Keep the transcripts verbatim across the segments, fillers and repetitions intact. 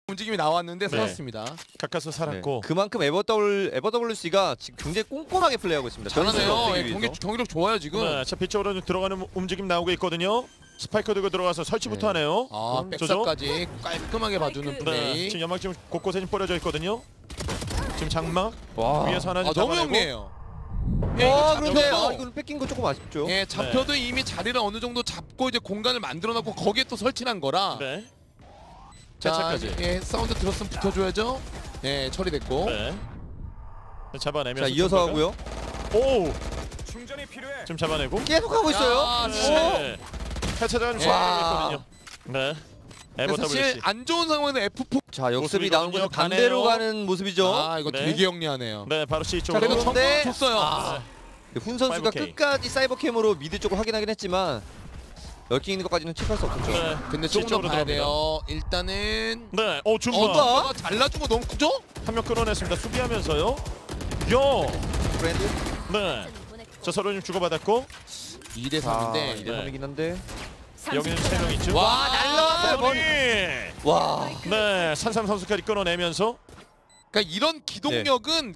움직임이 나왔는데 네. 살았습니다. 가까스 살았고 네. 그만큼 에버더블 에버더블유씨가 지금 굉장히 꼼꼼하게 플레이하고 있습니다. 잘하네요. 예, 경기 경기력 좋아요 지금. 네, 자 빛쪽으로 좀 들어가는 움직임 나오고 있거든요. 스파이크 들고 들어가서 설치부터 네. 하네요. 아 백사까지 깔끔하게 봐주는 네, 플레이. 지금 연막 지금 곳곳에 좀 뿌려져 있거든요. 지금 장막 와. 위에서 하나 아 좀 너무 잡아내고. 영리해요. 예, 와, 이거 그런데 잡혀도- 아, 이거는 뺏긴 거 조금 아쉽죠. 예, 잡혀도 이미 자리를 어느 정도 잡고 이제 공간을 만들어놓고 거기에 또 설치한 거라. 네. 자, 차차까지. 예, 사운드 들었으면 붙여줘야죠. 예, 처리됐고. 네. 잡아내면서 자 이어서 하고요. 오, 충전이 필요해. 좀 잡아내고. 계속 하고 있어요. 야, 네. 해체자는 와. 있거든요. 네. 근데 사실 에버더블유씨. 안 좋은 상황에는 에프 사. 자 역습이 모습이거든요. 나온 것은 반대로 가네요. 가는 모습이죠. 아, 이거 네. 되게 영리하네요. 네, 바로 C 자, 쪽으로. 그리고 그런데- 정보 줬어요. 아, 훈 선수가 파이브 케이. 끝까지 사이버캠으로 미드 쪽을 확인하긴 했지만 얽힌 있는 것까지는 체크할 수 없었죠. 네. 근데 C 조금 더 쪽으로 봐야 들어갑니다. 돼요. 일단은 네. 어, 중간. 어, 어, 잘라준 거 너무 크죠? 한 명 끌어냈습니다. 수비하면서요. 요. 브랜드. 네. 자, 서로 좀 주고받았고 이 대 자 삼인데 이대 삼이긴 한데. 여기는 세 명 있죠. 와, 날라왔어요, 머리. 와. 네, 산삼 선수까지 끌어내면서 그러니까 이런 기동력은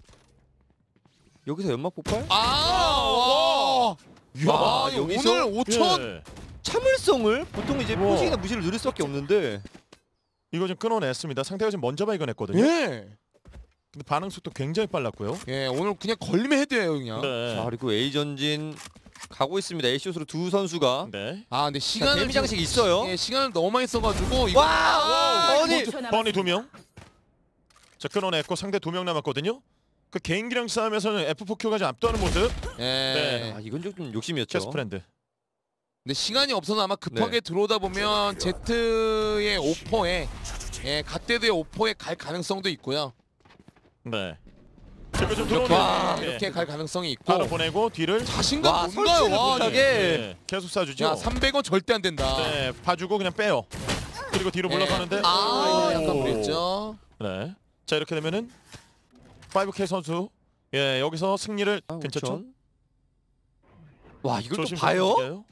여기서 연막 폭발? 아, 와. 야, 와, 여기서 오늘 오천. 예. 참을성을 보통 이제 우와. 포식이나 무시를 누릴 수밖에 없는데. 이거 좀 끊어냈습니다. 상대가 지금 먼저 발견했거든요. 예. 근데 반응 속도 굉장히 빨랐고요. 예, 오늘 그냥 걸리면 헤드예요, 그냥. 네. 자 그리고 A 전진 가고 있습니다. A슛으로 두 선수가. 네. 아, 근데 자, 시간을 데미 장식 지금- 있어요. 예, 시간을 너무 많이 써가지고 이거. 와! 버니! 버니 두 명. 자, 끊어냈고 상대 두 명 남았거든요. 그 개인기량 싸움에서는 에프 사 큐가 좀 압도하는 모습. 예. 네. 아 이건 좀 욕심이었죠. 캐스 프렌드. 근데 시간이 없어서 아마 급하게 네. 들어오다 보면 제트의 오퍼에 예, 갓데드의 오퍼에 갈 가능성도 있고요. 네. 이거 좀 이렇게, 들어오네요. 이렇게 네. 갈 가능성이 있고. 바로 보내고 뒤를 자신감 와, 뭔가요? 설치를 와, 못하게. 네. 계속 쏴주죠. 야, 삼백 원 절대 안 된다. 네, 봐주고 그냥 빼요. 그리고 뒤로 예. 물러가는데. 아, 오. 약간 그랬죠. 네. 자, 이렇게 되면은 파이브 케이 선수 예, 여기서 승리를 아, 괜찮죠? 우천. 와 이걸 또 조심스럽게 봐요? 움직여요.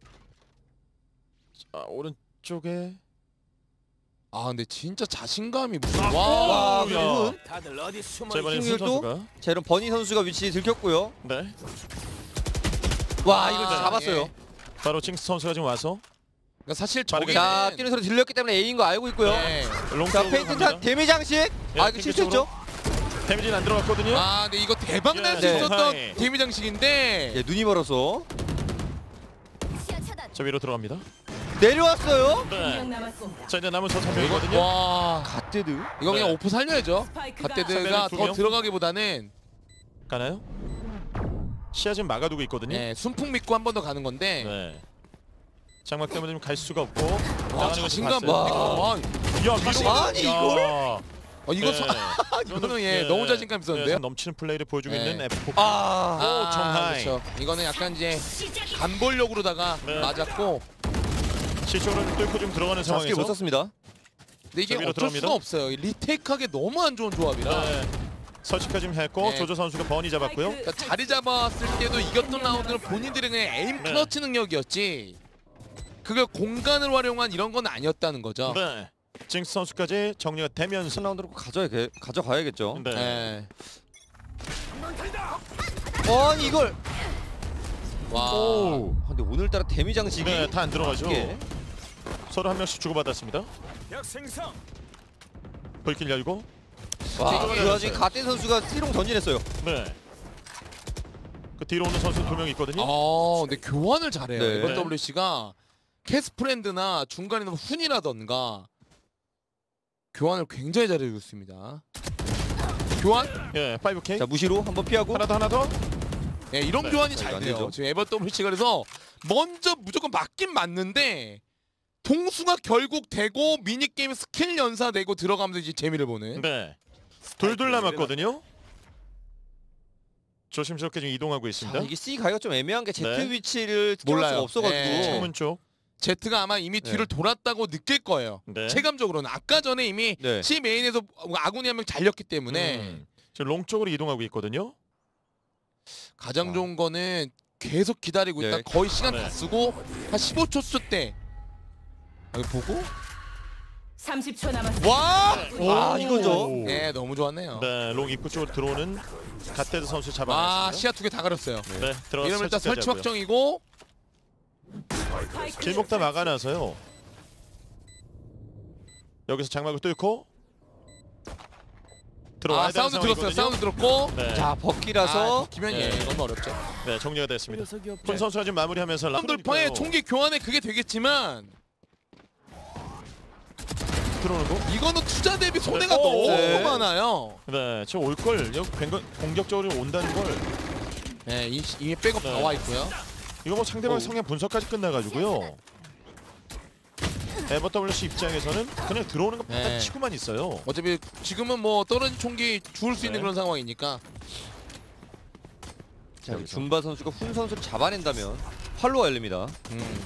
자, 오른쪽에 아, 근데 진짜 자신감이 무슨 아, 와. 와 야. 그리고 다들 어디 숨어 자, 이번엔 순 승률도? 선수가 자 이런 버니 선수가 위치 들켰고요. 네. 와 이걸 아, 잡았어요. 예. 바로 징스 선수가 지금 와서 그러니까 사실 빠르게. 저기는 자 뛰는 소리 들렸기 때문에 A인 거 알고 있고요. 예. 롱 자 쪽으로 페인트 갑니다. 타 데미 장식. 예, 아 이거 핑크 실수했죠? 데미지는 안 들어갔거든요. 아, 근데 이거 대박 날 수 예. 있었던 네. 데미 장식인데. 예, 눈이 멀어서 자, 위로 들어갑니다. 내려왔어요. 네. 자, 이제 남은 선수 한 명이거든요. 와. 갓데드. 이거 그냥 네. 오프 살려야죠. 상대는 갓데드가 두 더 명? 들어가기보다는 가나요? 시야 지금 막아두고 있거든요. 예, 순풍 믿고 한 번 더 가는 건데. 네. 장막 때문에 좀 갈 수가 없고. 와, 나가는 거 자신감 봤어요. 와. 와. 야, 위로. 아니, 야. 이걸? 어, 이거 네. 서, 이거는 예, 너무 자신감 있었는데요. 네, 넘치는 플레이를 보여주고 네. 있는 에프 사. 아. 오, 정하이. 그렇죠. 이거는 약간 이제 간볼력으로다가 네. 맞았고. 시초를 뚫고 좀 들어가는 자 스킬 못 상황에서. 썼습니다. 근데 이게 자, 위로 어쩔 들어갑니다. 수가 없어요. 이 리테이크하기 너무 안 좋은 조합이라. 네. 설치까지 좀 했고 네. 조조 선수가 버니 잡았고요. 그러니까 자리 잡았을 때도 이겼던 라운드는 본인들의 그냥 에임 네. 클러치 능력이었지. 그게 공간을 활용한 이런 건 아니었다는 거죠. 네. 징스 선수까지 정리가 되면서. 첫 라운드로 가져야 가져가야겠죠. 네. 네. 아니 이걸. 와. 오. 아, 근데 오늘따라 데미 장식이. 네, 다 안 들어가죠. 예. 서로 한 명씩 주고받았습니다. 약 생성. 불길 열고. 와, 뒤로 그 와중에 가졌어요. 갓데 선수가 띠롱 전진했어요. 네. 그 뒤로 오는 선수 두 명 있거든요. 아, 근데 교환을 잘해요. 네. 이번 더블유씨가 캐스프렌드나 중간에 훈이라던가 교환을 굉장히 잘해주고 있습니다. 교환? 예, 파이브 케이. 자 무시로 한번 피하고. 하나 더 하나 더. 네, 이런 네, 교환이 자, 이거 잘 안 돼요. 되죠. 지금 에버 더블유씨가 그래서 먼저 무조건 맞긴 맞는데 동수가 결국 되고 미니게임 스킬 연사되고 들어가면서 이제 재미를 보는. 네. 둘둘 남았거든요. 조심스럽게 지금 이동하고 있습니다. 자, 이게 C 가기가 좀 애매한 게 Z 네. 위치를 특정할 몰라요. 수가 없어가지고. 네. 창문 쪽. 제트가 아마 이미 네. 뒤를 돌았다고 느낄 거예요. 네. 체감적으로는 아까 전에 이미 네. C 메인에서 아군이 한 명 잘렸기 때문에 음. 지금 롱 쪽으로 이동하고 있거든요. 가장 아. 좋은 거는 계속 기다리고 있다. 네. 거의 시간 네. 다 쓰고 한 십오 초 때 여기 보고 삼십 초 남았습니다. 와! 아, 이거죠. 네, 너무 좋았네요. 네, 롱 입구 쪽으로 들어오는 갓데드 선수 아, 잡아냈습니다. 시야 두 개 다 가렸어요. 네, 들어가서 이러면 일단 설치 하고요. 확정이고 길목 다 막아놔서요. 여기서 장막을 뚫고 들어와야 아, 되는 사운드 들었어요. 상황이거든요. 사운드 들었고. 네, 자, 버키라서 기면 네. 예, 너무 어렵죠. 네, 정리가 됐습니다. 폰 선수가 지금 마무리하면서 람 돌파에 총기 교환에 그게 되겠지만 들어오는 거. 이거는 투자 대비 손해가 네. 너무 네. 많아요. 네, 저 올 걸 여기 뱅거- 공격적으로 온다는 걸 네, 이 이게 백업 네. 나와 있고요. 이거 뭐 상대방 오. 성향 분석까지 끝나가지고요. 에버더블유씨 입장에서는 그냥 들어오는 거 네. 받아치고만 있어요. 어차피 지금은 뭐 떨어진 총기 주울 수 있는 네. 그런 상황이니까. 자, 여기 준바 선수가 훈 선수를 잡아낸다면 활로가 열립니다. 음.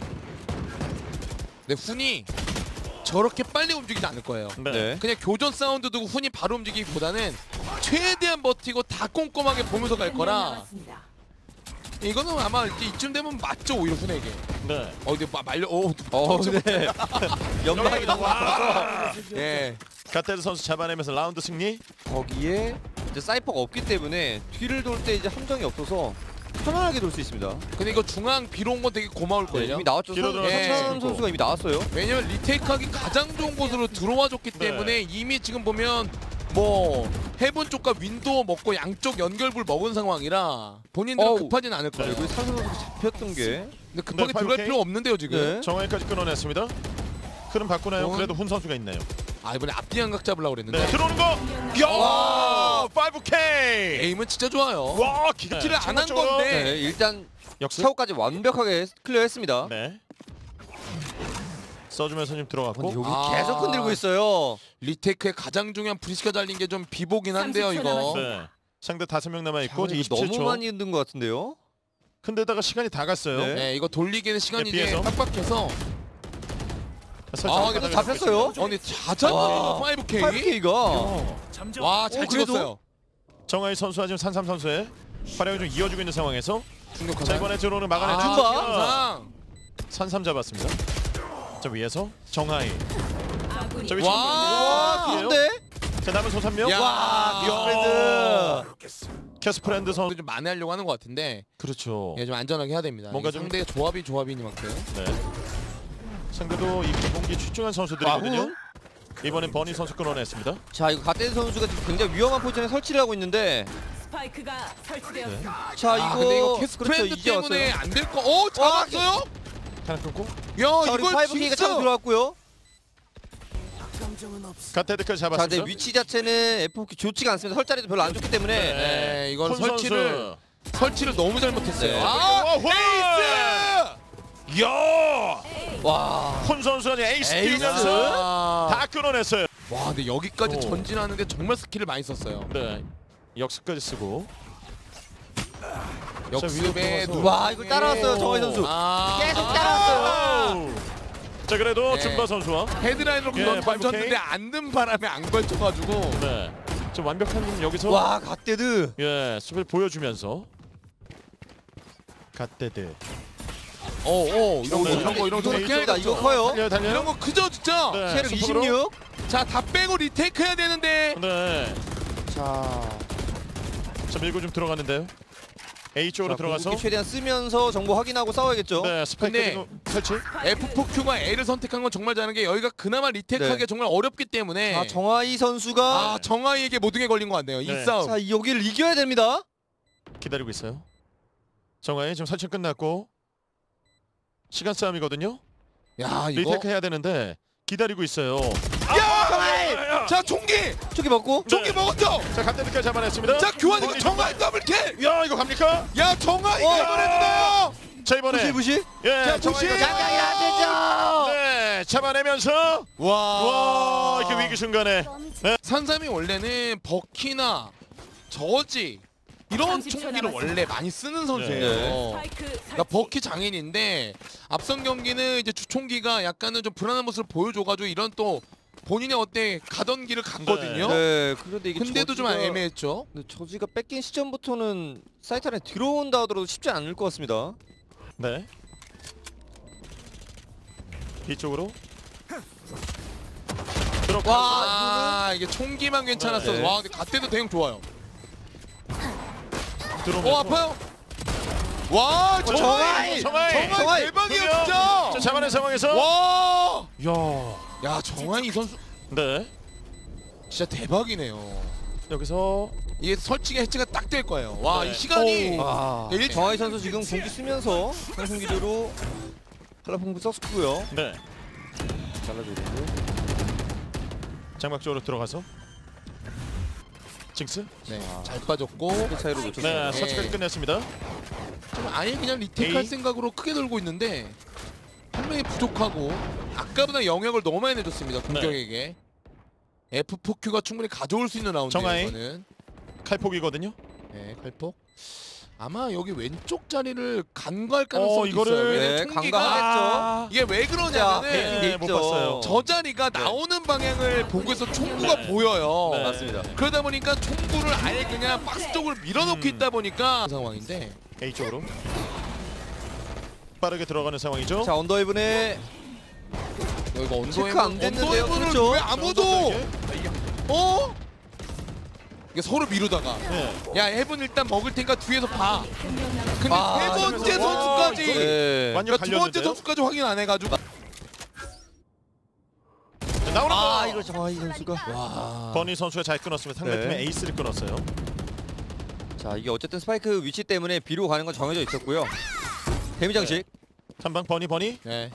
근데 훈이 저렇게 빨리 움직이지 않을 거예요. 네. 네. 그냥 교전 사운드 두고 훈이 바로 움직이기보다는 최대한 버티고 다 꼼꼼하게 보면서 갈 거라 이거는 아마 이제 이쯤 되면 맞죠 오히려 훈에게. 네. 어 근데 마- 말려 어, 어, 네. 연막이 너무 아파서 예. 갓데드 선수 잡아내면서 라운드 승리. 거기에 이제 사이퍼가 없기 때문에 뒤를 돌 때 이제 함정이 없어서 편안하게 돌 수 있습니다. 근데 이거 중앙 비로 온 건 되게 고마울 네, 거예요. 이미 나왔죠. 뒤로 선- 들어가서 예. 선찬 선수가 이미 나왔어요. 왜냐면 리테이크하기 가장 좋은 곳으로 들어와 줬기 네. 때문에 이미 지금 보면 뭐 해븐 쪽과 윈도우 먹고 양쪽 연결불 먹은 상황이라 본인들은 어우. 급하진 않을 거예요. 그리고 산선 선수가 잡혔던 게 근데 급하게 네, 들어갈 파이브 케이. 필요 없는데요 지금. 네. 정화에까지 끊어냈습니다. 흐름 바꾸나요? 어? 그래도 훈 선수가 있네요. 아 이번에 앞뒤 양각 잡으려고 그랬는데 네, 들어오는 거. 야! 파이브 케이. 에임은 진짜 좋아요. 와, 기를 안 한 쪽으로. 건데. 네, 일단 역습. 차고까지 완벽하게 클리어했습니다. 네. 써주면서 지금 들어갔고. 근데 여기 아. 계속 흔들고 있어요. 리테이크의 가장 중요한 브리시가 달린 게 좀 비보긴 한데요 삼십 초 이거. 네. 상대 다섯 명 남아 있고 자, 이거 이십칠 초. 너무 많이 흔든 것 같은데요. 근데다가 시간이 다 갔어요. 네. 네 이거 돌리기는 시간이 네, 이제 피해서. 빡빡해서. 설치 아 바닥에 근데 잡혔어요? 어 근데 잘 잡았네요 와. 파이브 케이. 파이브 케이가 와 잘 어, 그래도? 찍었어요. 정하이 선수와 지금 산삼 선수의 활약을 좀 이어주고 있는 상황에서 자 충격하다. 이번에 들어오는 막아내 아, 준바. 항상. 산삼 잡았습니다. 자 위에서 정하이. 아군이 자 위치 와, 와, 한번 그런데 자 남은 소삼 명. 야. 와, 캐스프랜드 선. 좀 만회하려고 하는 것 같은데 그렇죠. 예, 좀 안전하게 해야 됩니다. 뭔가 이게 좀- 상대의 조합이 조합이니만큼. 네. 상대도 이 공기 출중한 선수들이거든요. 와훈? 이번엔 버니 선수 끊어냈습니다. 자, 이거 갓데드 선수가 지금 굉장히 위험한 포지션에 설치를 하고 있는데, 스파이크가 설치되었습니다. 자, 아 이거 근데 이거 그렇죠, 캐스프랜드 이제 때문에 왔어요. 안 될 거. 어 잡았어요? 하나 끊고 야 자, 그리고 이걸 파이브 케이가 차고 진짜. 들어왔고요. 갓헤드까지 자, 잡았습니다. 근데 위치 자체는 에프오케이 좋지가 않습니다. 설 자리도 별로 안 좋기 때문에. 네 이건 폰 설치를 선수. 설치를 너무 잘못했어요. 네. 아 와, 에이스! 야! 와, 폰 선수는 에이스 에이스? 뛰면서 아. 다 끊어냈어요. 와 근데 여기까지 오. 전진하는데 정말 스킬을 많이 썼어요. 네. 역습까지 쓰고. 역습에 위로 누가 와, 이걸 따라왔어요, 정하이 선수. 아. 계속 아. 따라왔어요. 자 그래도 네. 준바 선수와 헤드라인으로 예, 그건 파이브 던졌는데 케이. 안 든 바람에 안 걸쳐가지고. 네. 좀 완벽한 여기서 와, 갓데드. 예 수비를 보여주면서 갓데드. 어어 이런 거 네. 이런 거 이런 거 네, 어떻게 이거 해야죠? 이거 커요. 달려요 달려요. 이런 거 그죠 진짜. 네, 체력 스포로. 이십육. 자 다 빼고 리테이크 해야 되는데. 네. 자, 자 밀고 좀 들어갔는데요. A 쪽으로 자, 들어가서 궁극기 최대한 쓰면서 정보 확인하고 싸워야겠죠. 네 스파이크 근데- 지금 설치. 에프 포 큐가 A를 선택한 건 정말 잘하는 게 여기가 그나마 리테이크하기 네. 정말 어렵기 때문에. 아, 정하이 선수가 아, 정하이에게 모든 게 걸린 것 같네요. 이 네. 싸움. 자, 이 여기를 이겨야 됩니다. 기다리고 있어요. 정하이 지금 설치 끝났고 시간 싸움이거든요. 야 이거. 리테이크 해야 되는데 기다리고 있어요. 야 정하이. 자 총기. 초기 먹고. 총기 네. 먹었죠. 자 갓데드까지 잡아냈습니다. 자 교환 이거 버니 정하이 더블킬. 야 이거 갑니까? 야 정하이 어. 이번에는요. 자 이번에 부시 부시. 예 자, 부시! 정하이가 장장이 안 되죠. 네 잡아내면서 와. 와 이렇게 위기 순간에 산삼이 원래는 버키나 저지 이런 삼십 초 총기를 남았습니다. 원래 많이 쓰는 선수예요. 네. 스파이크 설치. 그러니까 버키 장인인데 앞선 경기는 이제 주총기가 약간은 좀 불안한 모습을 보여줘가지고 이런 또 본인의 어때 가던 길을 갔거든요. 네, 그런데 이게 근데도 좀 저지가- 애매했죠. 근데 저지가 뺏긴 시점부터는 사이트 안에 들어온다 하더라도 쉽지 않을 것 같습니다. 네 이쪽으로 들어가. 와 이게 총기만 괜찮았어. 네. 와 근데 갓대도 대응 좋아요. 들어오면서. 어 아파요. 와 정말 정말 정말 대박이야 두 명. 진짜. 자, 잡아낸 상황에서. 와. 야. 야 정말 이 선수 네. 진짜 대박이네요. 여기서 이게 설치가 해체가 딱 될 거예요. 와 이 네. 시간이 아, 일- 정하이 선수 지금 공기 쓰면서 상승 기조로 칼라풍부 썼고요. 네. 잘라줘야 되고. 장막 쪽으로 들어가서 징스. 네, 잘 빠졌고 그 차이로 네, 놓쳤어요. 네. 서치까지 끝냈습니다. 좀 아예 그냥 리테이크할 에이. 생각으로 크게 돌고 있는데 한 명이 부족하고 아까보다 영역을 너무 많이 내줬습니다 공격에게. 에프 포 큐가 충분히 가져올 수 있는 라운드예요. 정하이. 이거는. 칼폭이거든요. 네, 칼폭. 아마 여기 왼쪽 자리를 간과할 가능성이 어, 이거를- 있어요. 왜냐면 네, 총기가 간과하겠죠. 이게 왜 그러냐면은 네, 못 봤어요. 저 자리가 나오는 방향을 보고서 총구가 네. 보여요. 네. 맞습니다. 그러다 보니까 총구를 아예 그냥 박스 쪽으로 밀어넣고 음. 있다 보니까 상황인데. A 쪽으로 빠르게 들어가는 상황이죠. 자 언더헤븐의 이거 언더헤븐 체크 안 됐는데요. 언더헤븐을 그렇죠. 왜 아무도 어? 이게 서로 미루다가 네. 야 해븐 일단 먹을 테니까 뒤에서 봐. 근데 아, 세 번째 와, 선수까지 네. 완전 그러니까 두 번째 갈렸는데요. 선수까지 확인 안 해가지고 자, 나오는 아 거. 이거 정하이 선수가 와 버니 선수가 잘 끊었습니다. 상대팀의 네. 에이스를 끊었어요. 자 이게 어쨌든 스파이크 위치 때문에 B로 가는 건 정해져 있었고요. 데미 장식. 삼방 버니 버니. 네.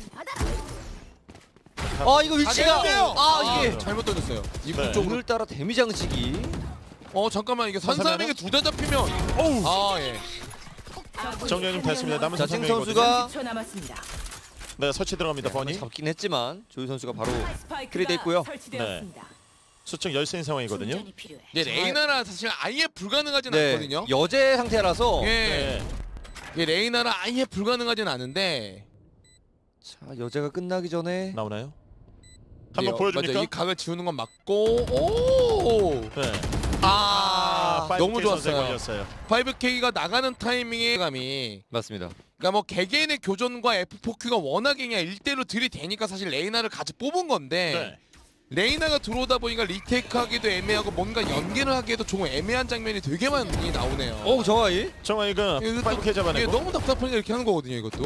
아 이거 위치가 가겠네요. 아 이게 잘못 던졌어요. 입구 네. 쪽으로. 오늘따라 데미 장식이 어 잠깐만 이게 산삼에게 두 대 잡히면 어우. 아 예. 정리가 좀 됐습니다. 남은 자, 찡 선수가 선수가 초 남았습니다. 네, 설치 들어갑니다. 버니. 잡긴 했지만 조이 선수가 바로 스파이크가 크리드 있고요. 설치되었습니다. 수청 열세인 상황이거든요. 충전이 필요해. 이게 레이나라 사실 아예 불가능하진 네 않거든요. 여제 상태라서 예. 네. 이게 레이나라 아예 불가능하진 않은데 자 여제가 끝나기 전에 나오나요? 이제 한번 어, 보여줍니까? 맞아, 이 각을 지우는 건 맞고 오. 네. 아, 파이브 너무 케이 선수에 좋았어요. 걸렸어요. 파이브 케이가 나가는 타이밍의 감이 맞습니다. 그러니까 뭐 개개인의 교전과 에프 포 큐가 워낙에 그냥 일대일로 들이대니까 사실 레이나를 같이 뽑은 건데 네. 레이나가 들어오다 보니까 리테이크 하기도 애매하고 뭔가 연계를 하기에도 조금 애매한 장면이 되게 많이 나오네요. 어 정하이 정하이가 이게 또- 파이브 케이 이게 잡아내고 너무 답답하니까 이렇게 하는 거거든요 이것도.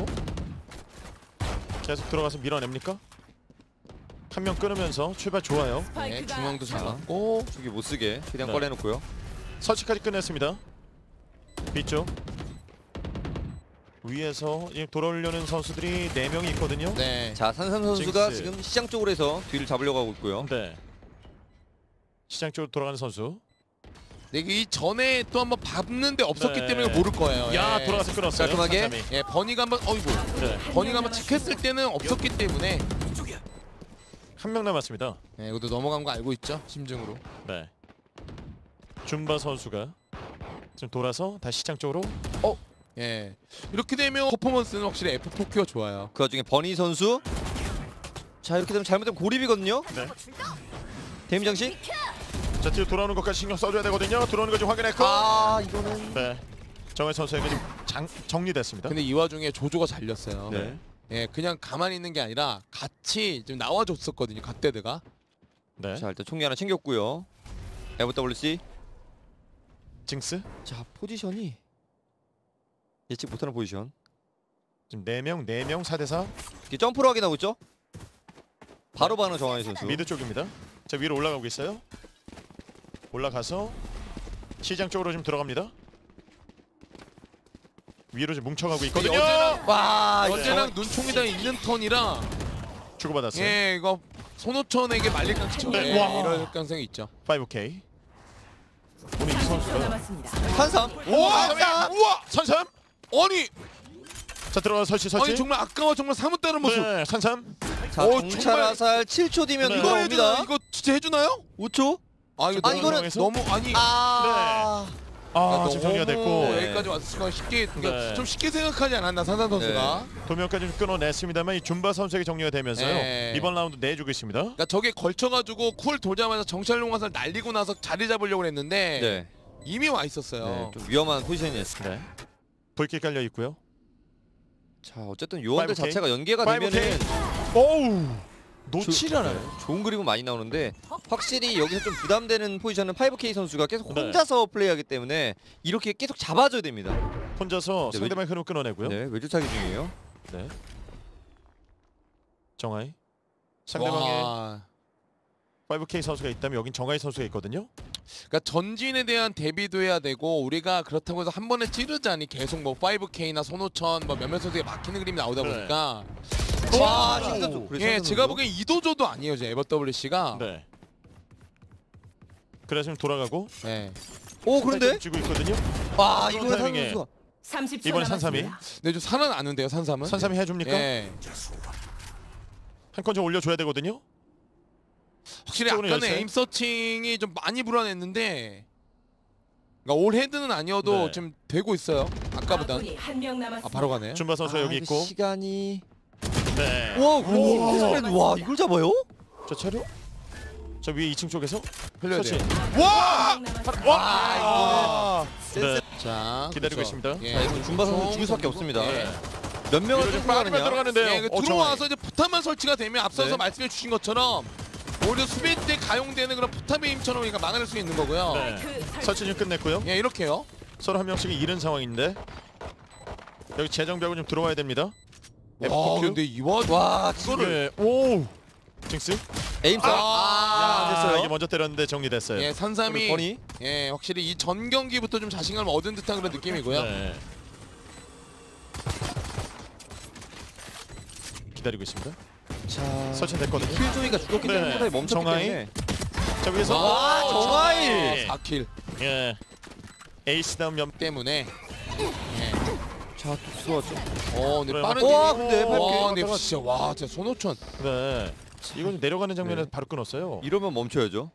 계속 들어가서 밀어냅니까? 한 명 끊으면서 출발 좋아요. 네, 스파이크가 중앙도 자. 잡았고 저기 못 쓰게 최대한 네. 꺼내놓고요. 설치까지 끝냈습니다. 뒤쪽 위에서 이제 돌아오려는 선수들이 네 명이 있거든요. 네. 자 산삼 선수가 징스. 지금 시장 쪽으로 해서 뒤를 잡으려고 하고 있고요. 네. 시장 쪽으로 돌아가는 선수. 네, 이 전에 또 한번 밟는데 없었기 네. 때문에 모를 거예요. 야 예. 돌아가서 끊었어요. 깔끔하게. 삼삼이. 예, 버니가 한번 어이구. 네. 버니가 한번 체크했을 때는 없었기 때문에 한 명 남았습니다. 예, 이것도 넘어간 거 알고 있죠. 심증으로. 네. 줌바 선수가 지금 돌아서 다시 시장 쪽으로. 예. 이렇게 되면 퍼포먼스는 확실히 에프 포 큐가 좋아요. 그 와중에 버니 선수. 자 이렇게 되면 잘못되면 고립이거든요. 네. 데미 장식. 자 뒤로 돌아오는 것까지 신경 써줘야 되거든요. 들어오는 거 좀 확인했고. 아 이거는 네. 정혜 선수에게 좀 장, 정리됐습니다. 근데 이 와중에 조조가 잘렸어요. 네. 예, 그냥 가만히 있는 게 아니라 같이 좀 나와줬었거든요. 갓데드가. 네. 자 일단 총기 하나 챙겼고요. 에브 더블유 씨. 징스 자 포지션이 예측 못하는 포지션. 지금 네 명, 네 명 사 대 사 이렇게 점프로 확인하고 있죠. 바로 반응 정하이 선수. 미드 쪽입니다. 자 위로 올라가고 있어요. 올라가서 시장 쪽으로 좀 들어갑니다. 위로 좀 뭉쳐가고 있거든요. 여제랑, 와 여제랑 눈총이다 있는 턴이라 주고받았어요. 예, 이거 손호천에게 말릴 가능성 네. 예, 와. 이럴 가능성이 있죠. 파이브 케이. 오늘 이 초 선수가 남았습니다. 산삼. 우와! 산삼. 우와! 선삼! 아니, 자 들어가 설치 설치. 아니 정말 아까와 정말 사뭇 다른 모습. 네, 선삼. 자 어, 정찰 정말- 화살 칠 초 뒤면 네. 이거 이거 해주나? 옵니다. 이거 진짜 해주나요? 오 초. 아 이거 아, 너무, 이거는 너무 아니 아. 아, 지금 정리가 너무 됐고 네. 여기까지 왔으니까 쉽게 그러니까 네. 좀 쉽게 생각하지 않았나 산산 선수가. 네. 두 명까지 좀 끊어냈습니다만 이 줌바 선수에게 정리가 되면서요. 네. 이번 라운드 내주고 있습니다. 그러니까 저게 걸쳐가지고 쿨 돌자마자 정찰용 화살 날리고 나서 자리 잡으려고 했는데 네. 이미 와 있었어요. 네. 좀 위험한 포지션이었습니다. 네. 불길 깔려 있고요. 자 어쨌든 요원들 파이브 케이? 자체가 연계가 파이브 되면은 오우. 놓치를 않아요. 좋은 그림은 많이 나오는데 확실히 여기서 좀 부담되는 포지션은 파이브 케이 선수가 계속 네. 혼자서 플레이하기 때문에 이렇게 계속 잡아줘야 됩니다. 혼자서 네, 상대방의 흐름 끊어내고요. 네, 외주차기 중이에요. 네. 정하이. 상대방의 와. 파이브 케이 선수가 있다면 여긴 정하이 선수가 있거든요. 그러니까 전진에 대한 대비도 해야 되고 우리가 그렇다고 해서 한 번에 찌르자니 계속 뭐 파이브 케이나 손오천 뭐 몇몇 선수에 막히는 그림이 나오다 네. 보니까 와, 진짜 좀 그래. 예, 제가 보기엔 이도저도 아니에요, 제 에버 더블유씨가. 네. 그래서 지금 돌아가고 네. 오, 그런데 쥐고 있거든요. 와, 그런 이거는 타이밍에. 선수가 삼십 초 이번에 산삼이 남았습니다. 근데 좀 산은 아는데요, 산삼은. 산삼이 해줍니까? 예. 한 건 좀 올려줘야 되거든요. 확실히 시점은 아까는 열쇠. 에임 서칭이 좀 많이 불안했는데 그러니까 올 헤드는 아니어도 네. 지금 되고 있어요. 아까보다. 아군이 한 명 남았습니다. 아, 바로 가네. 준바 선수 가 아, 여기 이거 있고. 시간이 네. 와, 그런데 와, 이걸 잡아요? 저 차려. 저 위에 이 층 쪽에서 흘려야 서치. 돼요. 와! 남았습니다. 와! 네. 자, 기다리고 그렇죠. 있습니다. 예. 자, 이건 준바 선수 죽을 수밖에 없습니다. 예. 몇 명을 위로 좀 끌고 빠르게 가느냐? 들어가는데요. 예, 그 어, 들어와서 이제 포탑만 설치가 되면 앞서서 네. 말씀해 주신 것처럼 오히려 수비 때 가용되는 그런 포탑의 힘처럼 우리가 막아낼 수 있는 거고요. 네. 그 설치. 설치 좀 끝냈고요. 예, 이렇게요. 서로 한 명씩 잃은 상황인데 여기 재정비하고 좀 들어와야 됩니다. 와, 에프포큐. 근데 이와 와, 이거를 네. 오. 징스. 에임 싸움. 아, 아, 야, 됐어요. 이게 먼저 때렸는데 정리됐어요. 예, 산삼이 버니. 예, 확실히 이 전 경기부터 좀 자신감을 얻은 듯한 그런 느낌이고요. 네. 기다리고 있습니다. 자, 설치됐거든요. 킬조이가 죽었기 때문에 네. 포탑이 멈췄기 정하이. 때문에 자 위에서 와, 아, 정하이. 사 킬 예. 에이스 다음 연. 때문에 예. 자, 또 들어왔죠. 어, 근데 그래요. 빠른 와, 딜이- 근데 와, 팔 킬. 근데 진짜 와, 진짜 손오천. 네. 이건 좀 내려가는 장면에서 네. 바로 끊었어요. 이러면 멈춰야죠.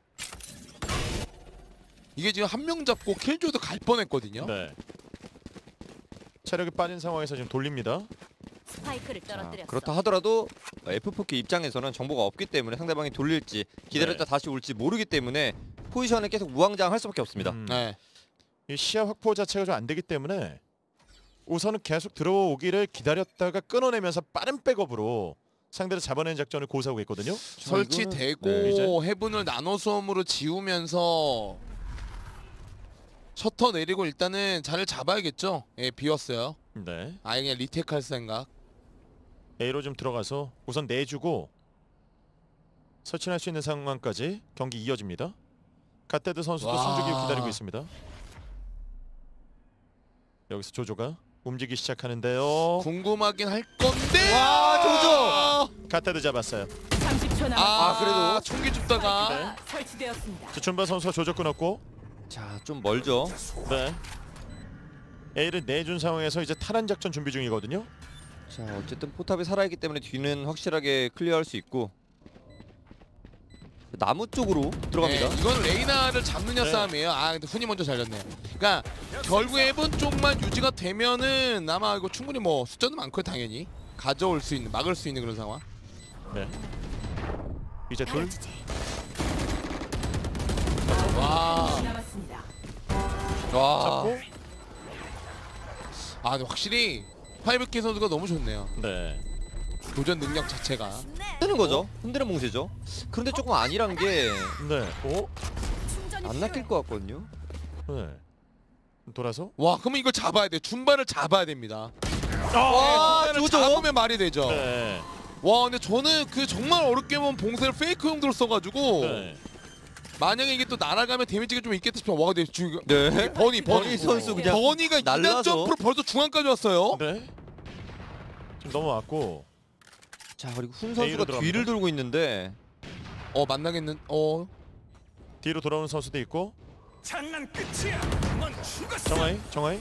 이게 지금 한 명 잡고 킬조이도 갈 뻔했거든요. 네. 체력이 빠진 상황에서 지금 돌립니다. 스파이크를 자, 떨어뜨렸어. 그렇다 하더라도 에프포큐 입장에서는 정보가 없기 때문에 상대방이 돌릴지 기다렸다 네. 다시 올지 모르기 때문에 포지션을 계속 우왕좌왕할 수밖에 없습니다. 음. 네. 이 시야 확보 자체가 좀 안 되기 때문에 우선은 계속 들어오기를 기다렸다가 끊어내면서 빠른 백업으로 상대를 잡아내는 작전을 고수하고 있거든요. 설치되고 네, 이제. 해분을 나노 수험으로 지우면서 셔터 내리고 일단은 자리를 잡아야겠죠. 예, 비웠어요. 네. 아예 그냥 리테이크 할 생각. A로 좀 들어가서 우선 내주고 설치할 수 있는 상황까지 경기 이어집니다. 갓데드 선수도 와. 숨죽이고 기다리고 있습니다. 여기서 조조가 움직이기 시작하는데요. 궁금하긴 할 건데. 와, 조조! 갓데드 잡았어요. 삼십 초 남았습니다. 아, 그래도? 총기 줍다가 스파이크가 설치되었습니다. 자, 준바 선수가 조조 끊었고 자, 좀 멀죠. 네. A를 내준 상황에서 이제 탈환 작전 준비 중이거든요. 자, 어쨌든 포탑이 살아있기 때문에 뒤는 확실하게 클리어할 수 있고 나무 쪽으로 들어갑니다. 네, 이건 레이나를 잡느냐 네. 싸움이에요. 아, 근데 훈이 먼저 잘렸네요. 그러니까 결국에 해본 쪽만 유지가 되면은 아마 이거 충분히 뭐 숫자도 많고 당연히 가져올 수 있는, 막을 수 있는 그런 상황. 네. 이제 둘. 와, 남았습니다. 와, 잡고. 아, 근데 확실히 파이브 케이 선수가 너무 좋네요. 네. 도전 능력 자체가. 흔드는 거죠. 흔드는 몽세죠. 그런데 조금 아니란 게 네. 오. 안 낚일 것 같거든요. 네. 돌아서. 와, 그러면 이걸 잡아야 돼. 준바를 잡아야 됩니다. 와, 준바를 조조! 잡으면 말이 되죠. 네. 와, 근데 저는 그 정말 어렵게 본 봉쇄를 페이크 용도로 써가지고 네. 만약에 이게 또 날아가면 데미지가 좀 있겠다 싶으면 와, 근데 지금 네. 버니, 버니 버니 선수 그냥 버니가 이단 날라서. 점프로 벌써 중앙까지 왔어요. 네. 좀 넘어왔고. 자, 그리고 훈 A로 선수가 들어갑니다. 뒤를 돌고 있는데 어, 만나겠는. 어, 뒤로 돌아오는 선수도 있고. 장난 끝이야. 넌 죽었어. 정하이, 정하이.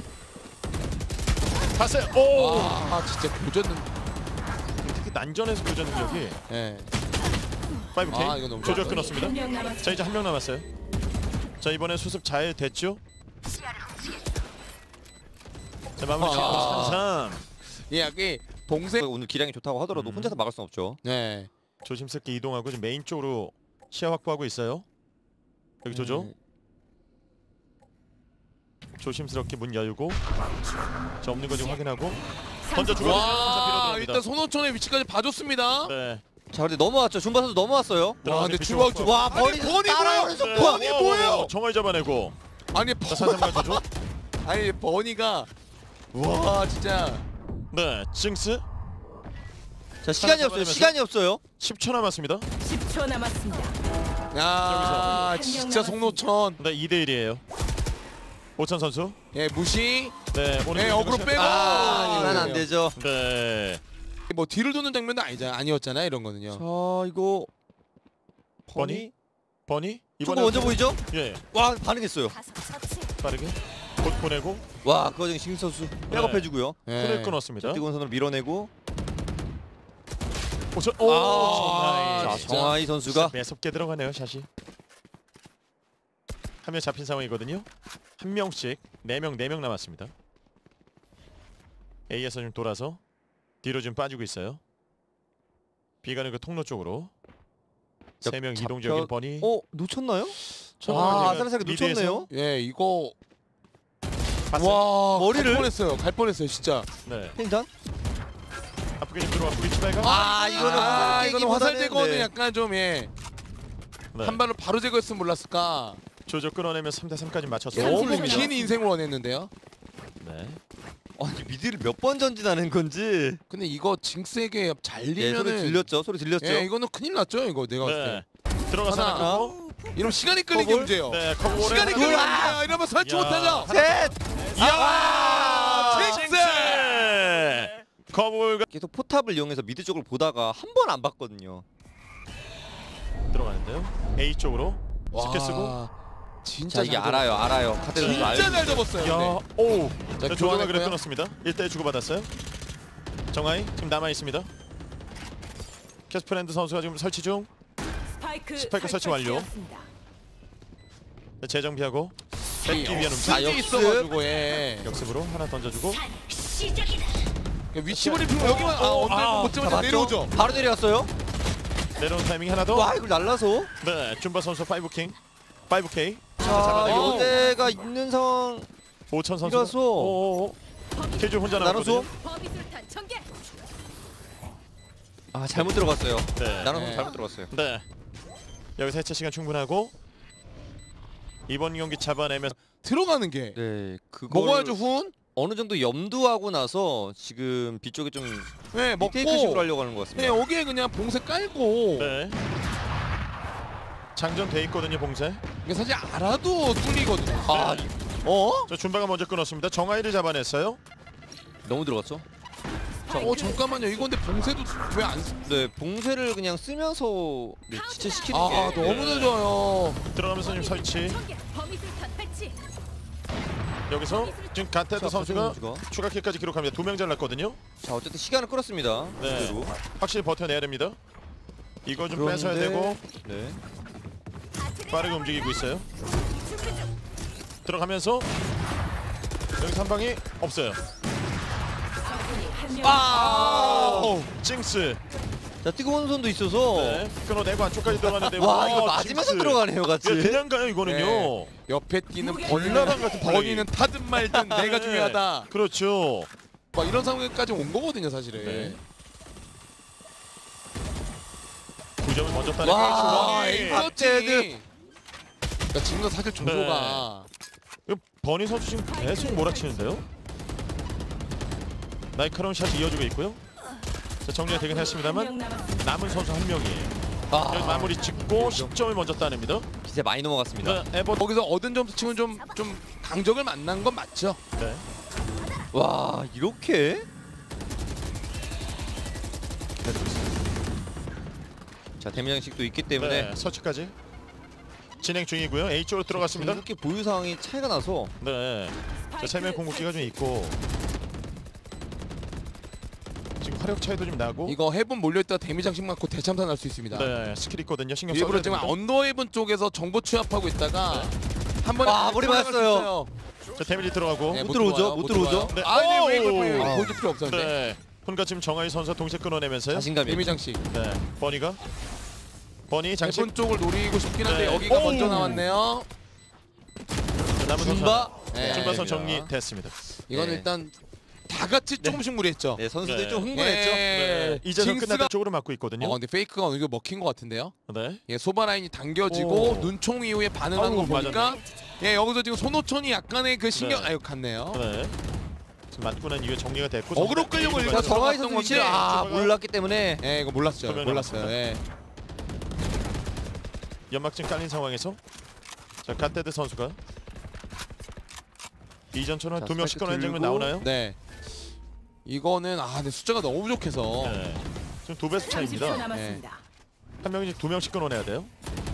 봤어요. 오. 아, 진짜 교전은. 특히 난전에서 교전 능력이 예. 파이브 케이. 아, 이거 너무 조조 좋았다. 끊었습니다. 한 명 남았습니다. 자, 이제 한 명 남았어요. 자, 이번에 수습 잘 됐죠? 자, 마무리 짓고 아. 산삼. 예, 이게 봉쇄. 오늘 기량이 좋다고 하더라도 음. 혼자서 막을 수는 없죠. 네. 조심스럽게 이동하고 지금 메인 쪽으로 시야 확보하고 있어요. 여기 조조. 네. 조심스럽게 문 열고. 자, 없는 거 좀 확인하고. 던져주고. 와, 일단 손오천의 위치까지 봐줬습니다. 네. 자 근데 넘어왔죠. 준바 선수 넘어왔어요. 와 들어가서 근데 비추고 중앙 쪽. 와, 아니, 버니 버니 따라오는 뭐예요? 속도. 버니 뭐예요? 정말 잡아내고. 아니 자, 산삼 가져줘. 아니 버니가 와 진짜 네, 징스 자 시간이 없어요. 잡아내면서. 시간이 없어요. 십 초 남았습니다. 십 초 남았습니다. 야 여기서. 진짜 송노천 네, 이 대 일이에요. 오천 선수. 예 무시 네, 오늘 네 어그로 빼고 아 이건 안 네. 되죠. 네. 뭐 뒤를 도는 장면도 아니잖아 아니었잖아요 이런 거는요. 자 이거 버니? 버니? 초구 먼저 보이죠? 예, 와 반응했어요. 빠르게 곧 보내고 와 그 와중에 신 선수 백업해주고요. 예. 손을 끊었습니다. 뜨거운 손으로 밀어내고 오천. 오, 아, 정하이. 자 정하이 선수가 매섭게 들어가네요, 샷이. 한 명 잡힌 상황이거든요. 한 명씩 네 명, 네 명 남았습니다. A에서 좀 돌아서 뒤로 좀 빠지고 있어요. B가는 그 통로 쪽으로 세 명 잡혀- 이동 중인 버니. 어 놓쳤나요? 정확하게 아 아슬아슬하게 미드에서 놓쳤네요. 예 이거 봤어요? 와 머리를? 갈 뻔했어요 갈 뻔했어요 진짜. 네. 펜탄? 아프게 좀 들어와 브리치다가 아 이거는 아 화살 이거는 화살 깨기보다는, 제거는 네. 약간 좀예한 네. 발로 바로 제거했으면 몰랐을까. 조조 끌어내면 삼 대 삼까지 맞췄어요. 너무 삼십입니다. 긴 인생을 원했는데요. 네. 아니 미드를 몇 번 전진하는 건지. 근데 이거 징스에게 잘 예 소리 리면은 들렸죠. 소리 들렸죠. 예 이거는 큰일 났죠 이거 내가 봤을 때. 네. 들어가서 하나. 하나 고 이러면 시간이 끌리기 커볼? 문제예요. 네, 커버 시간이 끌리기 문제야. 이러면 설치 야. 못하죠. 셋. 야 징스. 커브가 계속 포탑을 이용해서 미드 쪽을 보다가 한 번 안 봤거든요. 들어가는데요. A 쪽으로 스킬 쓰고. 진짜 자 이게 잘 알아요, 알아요. 카드 선수 진짜 알고 잘 접었어요. 야, 근데. 오. 자, 자, 조조가 그래 교환했고요. 끊었습니다. 일 대 주고 받았어요. 정하이 지금 남아 있습니다. 캐스프랜드 선수가 지금 설치 중. 스파이크, 스파이크 설치 완료. 설치되었습니다. 네, 재정비하고 뺏기 위한 움직. 자, 자 역습. 있어가지고 예. 역습으로 하나 던져주고. 위치 버리핑 여기만 아 언제 아, 못 자, 잡으면 맞죠? 내려오죠. 바로 내려왔어요. 내려온 타이밍 하나 더. 와 이걸 날라서. 네, 줌바 선수 파이브 킹. 파이브 케이. 자 잡아내고. 요대가 있는 상황. 오천 선수. 이라서. 오오오. 케이지 혼자 나눠서. 남았거든요. 범위술탄 전개. 아 잘못 들어갔어요. 네. 나눠서 네. 잘못 들어갔어요. 네. 여기서 해체 시간 충분하고 이번 경기 잡아내면 들어가는 게 네 그거 먹어야죠 훈. 어느 정도 염두하고 나서 지금 B 쪽에 좀 네 먹고. 리테이크식으로 하려고 하는 것 네 같습니다. 여기에 그냥 봉쇄 깔고. 네. 장전돼 있거든요, 봉쇄. 이게 사실 알아도 뚫리거든요. 아 네. 어? 저 준바가 먼저 끊었습니다. 정하이를 잡아냈어요. 너무 들어갔죠? 어 잠깐만요. 이거 근데 봉쇄도 왜 안? 쓰- 네 봉쇄를 그냥 쓰면서 네, 지체시키는 게 아 너무 늦어요. 들어가면서 지금 설치. 전개. 범위술탄 배치. 여기서 지금 가테드 자, 선수가 선수가. 추가 킬까지 기록합니다. 두 명 잘랐거든요. 자 어쨌든 시간을 끌었습니다. 네. 그대로. 확실히 버텨내야 됩니다. 이거 좀 그런데- 뺏어야 되고 네. 빠르게 움직이고 있어요. 들어가면서 여기 한 방이 없어요. 적군이 한 명. 아! 오, 징스. 자 뜨거운 손도 있어서 네. 끊어내고 안쪽까지 들어가는데 와 이거 맞으면서 들어가네요 같이. 이거 그냥 가요 이거는요. 네. 옆에 뛰는 벌나방 같은 플레이. 버니는 타든 말든 내가 네. 중요하다. 그렇죠. 막 이런 상황까지 온 거거든요 사실은. 네. 구 점을 먼저 따는 와, 에이스 아, 버니. 에이서치. 그러니까 지금도 사실 조조가 이거 버니 선수 지금 계속 몰아치는데요. 날카로운 샷이 이어지고 있고요. 자, 정리가 되긴 한 했습니다만 명 남았습니다. 남은 선수 한 명이에요. 아, 여기 마무리 짓고 십 점을 먼저 따냅니다. 기세 많이 넘어갔습니다. 네, 에버 거기서 얻은 점수 치고는 좀 좀 강적을 만난 건 맞죠. 네. 와 이렇게? 자 대미장식도 있기 때문에 네, 서치까지 진행 중이고요. A 쪽으로 들어갔습니다. 이렇게 보유 상황이 차이가 나서 네. 자, 세명 공격기가 좀 있고 지금 화력 차이도 좀 나고. 이거 해븐 몰려있다 데미 장식 맞고 대참사 날 수 있습니다. 네, 스킬 있거든요. 신경 써야 일부러 지금 됩니다. 언더 해븐 쪽에서 정보 취합하고 있다가 한 번에 와, 머리 들어갈 수 맞았어요. 있어요. 자, 데미지 들어가고. 네, 못 들어오죠? 들어와요, 못 들어오죠? 들어와요. 네. 아, 네, 왜 이걸 오! 보여요? 아. 보여줄 필요 없었는데. 네. 혼과 지금 정하이 선수 동시에 끊어내면서요. 자신감이 데미 있죠. 장식. 네. 버니가 버니 장식. 해븐 쪽을 노리고 싶긴 한데 네. 여기가 오! 먼저 나왔네요. 남은 선수 준바 네, 준바선 됩니다. 정리됐습니다. 이거는 네. 일단 다 같이 조금씩 무리했죠. 네, 선수들이 네. 좀 흥분했죠. 네. 이제는 징스가- 끝났다 쪽으로 맞고 있거든요. 어, 근데 페이크가 이거 먹힌 것 같은데요. 네. 예, 소바 라인이 당겨지고 오. 눈총 이후에 반응하는 거 아우, 보니까 예, 여기서 지금 손오천이 약간의 그 신경 네. 아유 갔네요. 네. 지금 맞고 난 이후에 정리가 됐고 어그로 끌려고 선수가 자, 일단 정하이 들어갔던 선수 위치를 건데. 아, 저거가- 몰랐기 때문에 예, 이거 몰랐어요. 소변 몰랐어요. 남았습니다. 예. 연막증 깔린 상황에서 자 갓데드 선수가 이전처럼 자, 두 명씩 스파이크 꺼낸 장면 들고. 나오나요? 네. 이거는 아, 근데 숫자가 너무 부족해서 네. 지금 두 배수 삼십 초 차입니다. 남았습니다. 한 명씩 두 명씩 끊어내야 돼요.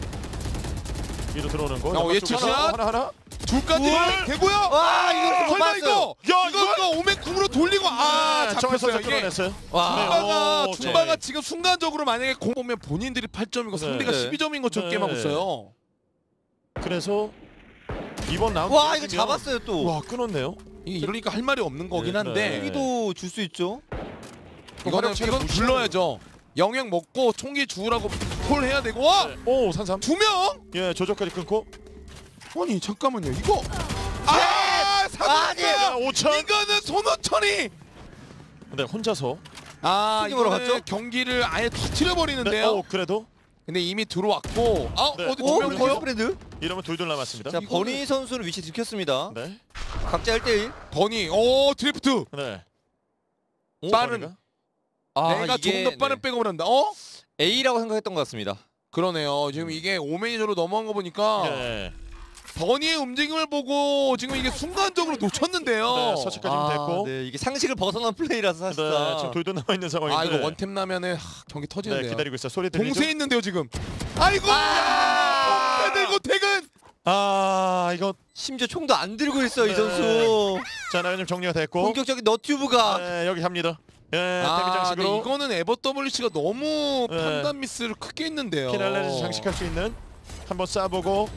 위로 들어오는 거. 어, 연막 예측 쪽으로 샷! 하나 하나. 둘까지 둘! 되고요. 와, 이거 못 설마 봤어요. 이거 야, 이거 이거 오멘 궁으로 돌리고 아, 네, 정혜 잡혔어요. 선수 이게 끊어냈어요. 와. 줌바가 오, 줌바가 네. 지금 순간적으로 만약에 공 보면 본인들이 팔 점이고 네. 상대가 네. 십이 점인 것처럼 네. 게임하고 있어요. 그래서 이번 라운드 와, 이거 이기면- 잡았어요 또. 와 끊었네요. 이게 이러니까 할 말이 없는 거긴 네, 한데 네. 여기도 줄 수 있죠. 이거는 화력차를 이건 무시하는 불러야죠. 영역 먹고 총기 주우라고 콜 해야 되고 와! 오 산삼. 두 명? 예 조절까지 끊고. 아니 잠깐만요. 이거 아! 사고가 아, 오천. 이거는 손오천이 근데 혼자서. 아 튀김으로 이거는 갔죠? 경기를 아예 터트려 버리는데요. 네, 어 그래도 근데 이미 들어왔고 아 네. 어디 오, 두명 명 커요? 스프레드. 이러면 둘둘 남았습니다. 자, 이거는- 버니 선수는 위치 들켰습니다. 네. 각자 일 대 일. 버니 오 드리프트 네. 빠른 버니가? 아, 내가 이게 조금 더 빠른 네. 백업을 한다. 어? A라고 생각했던 것 같습니다. 그러네요. 지금 이게 오매니저로 넘어간 거 보니까 예. 버니의 움직임을 보고 지금 이게 순간적으로 놓쳤는데요. 네, 서치까지 아, 됐고. 네, 이게 상식을 벗어난 플레이라서 네, 사실상. 지금 둘둘 남아 있는 상황인데. 아 이거 원탭 나면은 하, 경기 네, 터지는데요. 기다리고 있어. 소리 들리죠? 동세 있는데요 지금. 아이고. 아~ 들고 퇴근. 아, 이거 심지어 총도 안 들고 있어요, 네. 이 선수. 자, 나가님 정리가 됐고. 본격적인 너튜브가. 네, 여기 합니다. 예, 아, 데뷔 근데 장식으로 이거는 에버 더블유씨가 너무 네. 판단 미스를 크게 했는데요. 피날레를 장식할 수 있는 한번 쏴보고.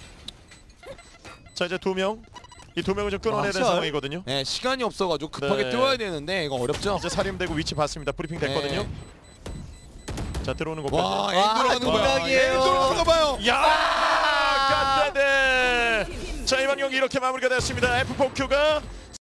자, 이제 두 명. 이 두 명을 좀 끊어내야 되는 아, 상황이거든요. 네, 시간이 없어가지고 급하게 네. 뛰어야 되는데 이거 어렵죠. 이제 사림되고 위치 봤습니다. 브리핑 됐거든요. 네. 자, 들어오는 거. 와, 에임 와, 들어가는 거 봐요. 노력이에요. 에임 들어가는 거 봐요. 야! 갓데드! 자, 이번 경기 이렇게 마무리가 됐습니다. 에프 포 큐가